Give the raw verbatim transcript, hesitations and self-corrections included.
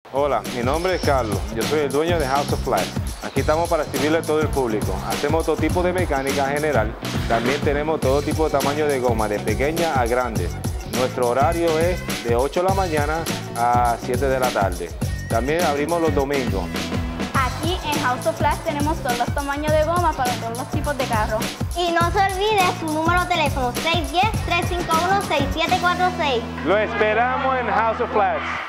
Hola, mi nombre es Carlos, yo soy el dueño de House of Flats. Aquí estamos para servirle a todo el público. Hacemos todo tipo de mecánica general, también tenemos todo tipo de tamaño de goma, de pequeña a grande. Nuestro horario es de ocho de la mañana a siete de la tarde. También abrimos los domingos. Aquí en House of Flats tenemos todos los tamaños de goma para todos los tipos de carros. Y no se olvide su número de teléfono seis uno cero, tres cinco uno, seis siete cuatro seis. Lo esperamos en House of Flats.